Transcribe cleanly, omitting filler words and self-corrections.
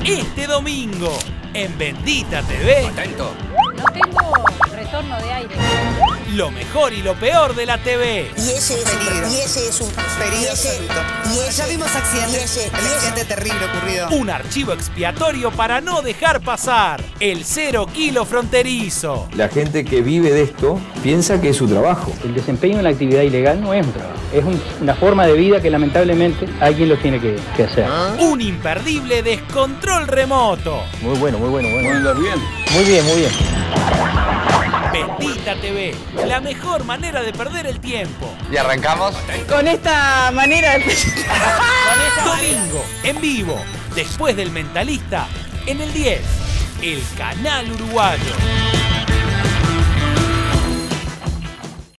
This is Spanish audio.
este domingo en Bendita TV. Atento. No tengo retorno de aire. Lo mejor y lo peor de la TV. Y ese es un Peligro absoluto. Ya vimos accidentes. El accidente terrible ocurrido. Un archivo expiatorio para no dejar pasar el 0 kilo fronterizo. La gente que vive de esto piensa que es su trabajo. El desempeño en la actividad ilegal no es un trabajo, es una forma de vida que lamentablemente alguien lo tiene que hacer. Un imperdible descontrol remoto. Muy bueno. Muy bien. Bendita TV, la mejor manera de perder el tiempo. Y arrancamos. Con esta manera de... Domingo, en vivo, después del Mentalista, en el 10, el canal uruguayo.